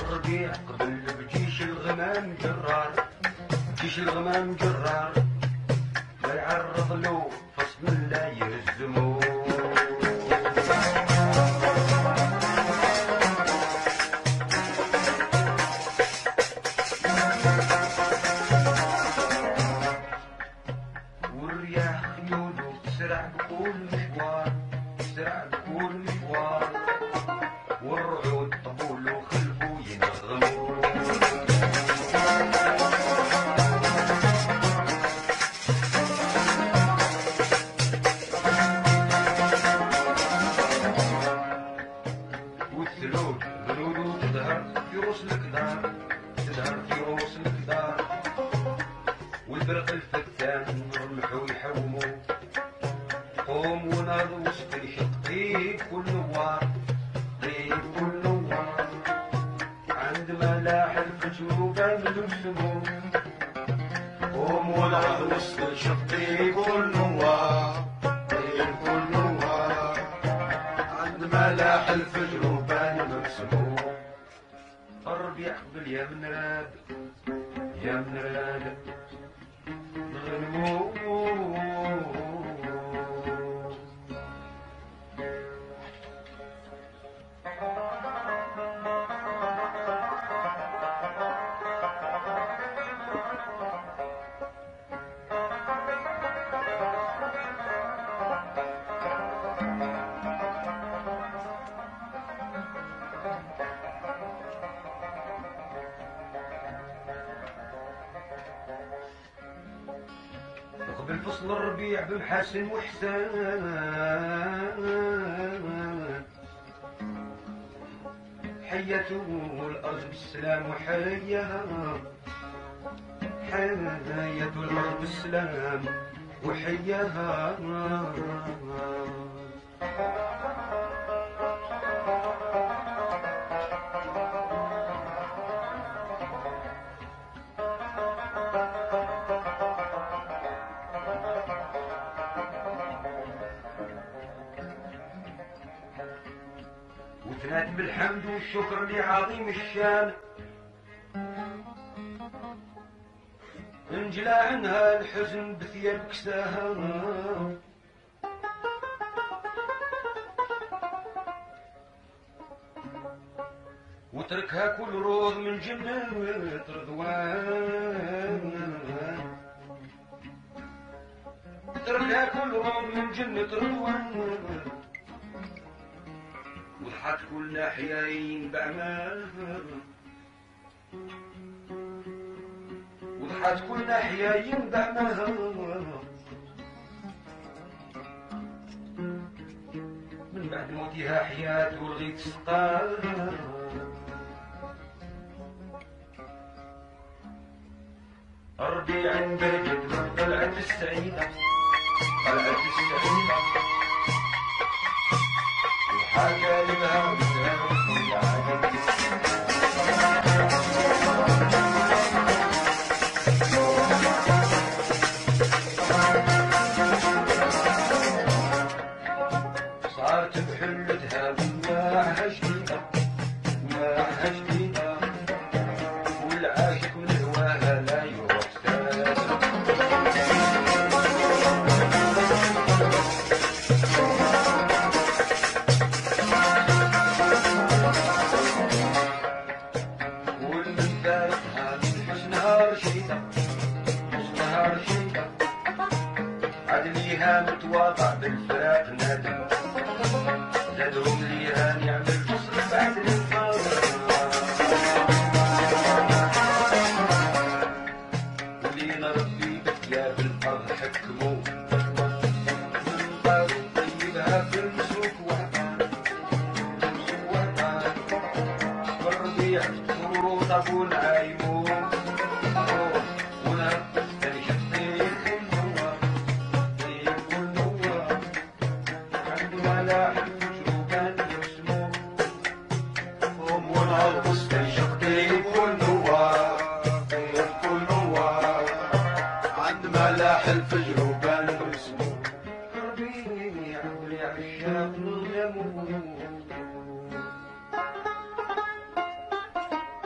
الربيع قبل بجيش الغمام جرار، جيش الغمام جرار لا يعرض له فصل لا يهزمو. والرياح خيوله تسرع بكل مشوار، تسرع بكل مشوار، والرعود طبوله خلفه ينغمو. والثلوج ظلوله تظهر في روس الكدار، تظهر في روس الكدار، والبرق الفتان رمحو يحومو. قوم وناض وسط الشق طيب كل نوار، طيب كل نوار، عندما لاح الفجر وبان السمو. قوم وناض وسط الشق طيب كل نوار، طيب كل نوار، عندما لاح الفجر وبان السمو. الربيع قبل يا منراد، يا منراد نغنمو. قبل فصل الربيع بمحاسن وحسان، حيته الأرض بالسلام وحياها، حياة الأرض بالسلام وحياها. وثنات بالحمد والشكر لعظيم الشان، انجلى عنها الحزن بثياب كساها، وتركها كل روض من جنة رضوان، تركها كل روض من جنة رضوان، وضحت كل ناحيين بأمان، وضحت كل ناحيين بأمان، من بعد موتها حياة ولغيت سقاها. الربيع برقد طلعت السعيدة، طلعت السعيدة، وحاجة لها وزهر كل عالم. صارت بحلتها وماعها جديدة، وماعها جديدة، والعاشق من هواها لا يروح سالم. والمن فارقها من حسنها رشيدة، حسنها رشيدة، عاد ليها متواضع بالفراق نادم، زادهم ليها نعم الفصل بعد الفراق. ولينا ربي بثياب الأرض حكموا، قالوا طيبها في المسوق وعطان، المسوق وعطان، والربيع مرور طابون عايمون، ونهبط تنشف طيب كل نوار، طيب كل نوار، عندما لاح الفجر وكان يسمو. قوم ونهبط تنشف طيب كل نوار، طيب كل نوار، عندما لاح الفجر وكان يسمو. ربيع ولعشاق نغنمو.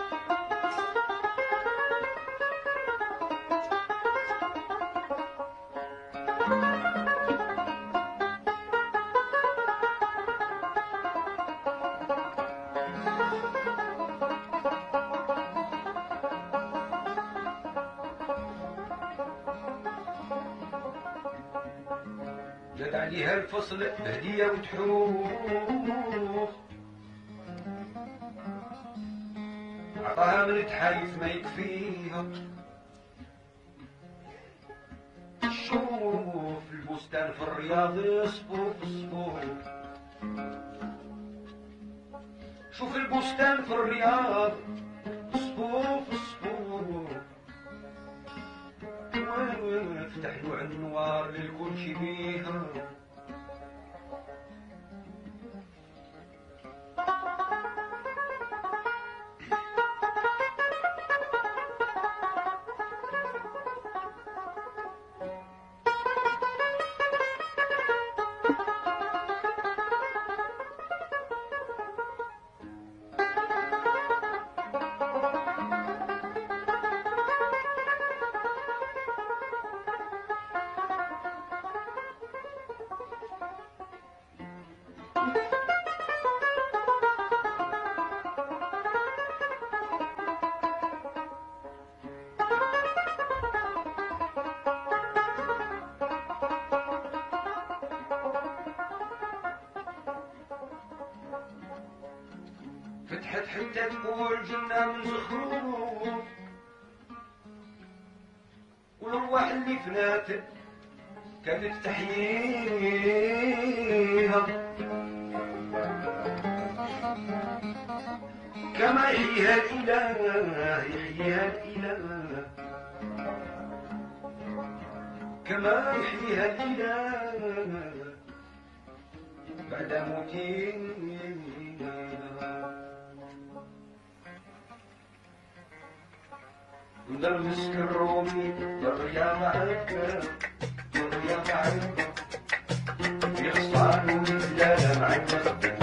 جات عليها الفصل هدية وتحوف، عطاها من تحايف ما يكفيها. شوف البستان في الرياض صفوف صفوف، شوف البستان في الرياض صفوف صفوف، وافتح له النوار للكل شي بيها. فتحت حتى تقول جنة من زخرف، والأرواح اللي فنات كانت تحييها كما يحييها الإله، يحييها الإله كما يحييها الإله بعد موتين. ندرسك الرومي بالرياضة عكا بالرياضة عكا يغصان ويتلالى معنا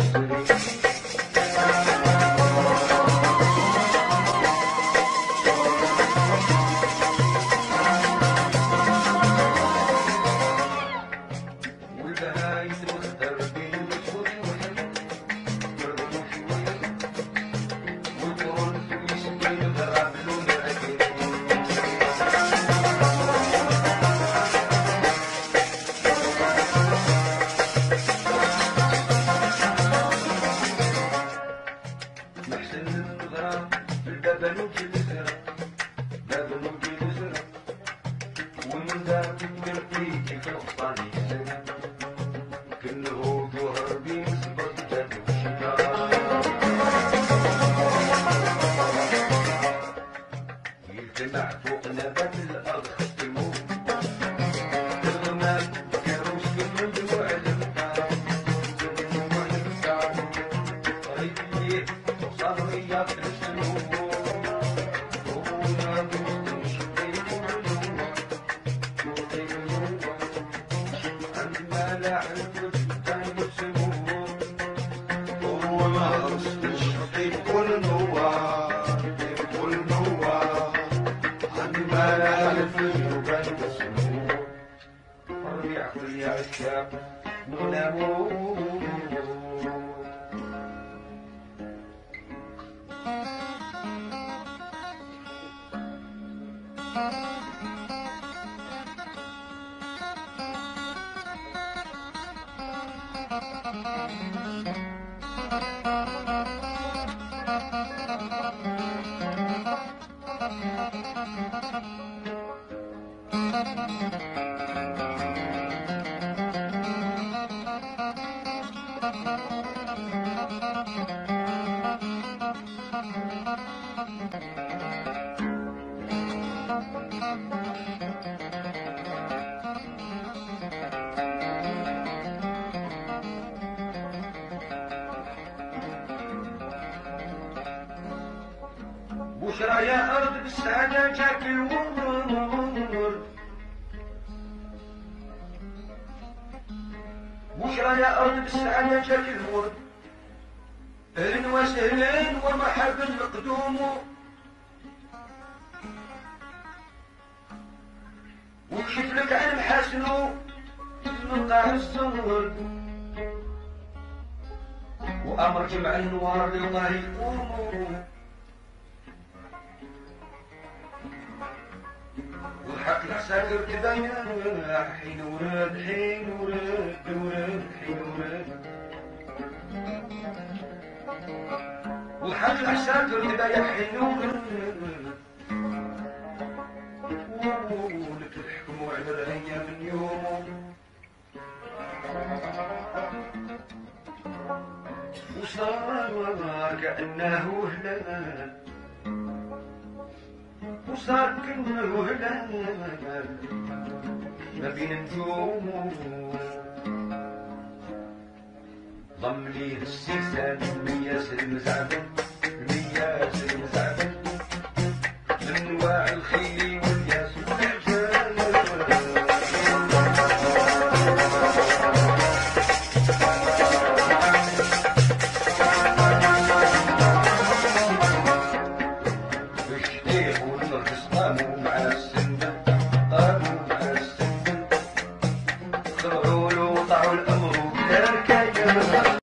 والبهايم مختار بين الوجود وحد والرموش وحد والقرون في سنين الغراب لون أكيد. محسن الغراب الباب نوجي الزرع باب نوجي الزرع ومن ذاك مرقيتي في الغصان يزرع كله جوهر بيصبر جد وشجار يجتمع فوق نبات الأرض ختموه الغمام كروس في الرجوع المطار الرجوع المطار طريق الليل وصار رياض السنوب ونا مستنشقين كلهم يطيب النور عندما لا عرفت كان السموم ونا مستنشقين كل نوار كل نوار عندما لا عرفت كان السموم الربيع في الشاب ننامو. بشرى يا أرض بالسعادة جاك الورد، بشرى يا أرض بالسعادة جاك الورد، أهلا وسهلا ومرحبا القدوم، وكشف لك عن محاسنه نلقى الزهر وأمر جمع النوار لله يقوموا والحق العساكر تبين حين ورد حين ورد حين ورد والحق العساكر تبين حين ورد ولك الحكم على الأيام من يوم وصار كأنه هلال وصار كأنه هلال ما بين النجوم ضم لي السيسان مياس المزعبن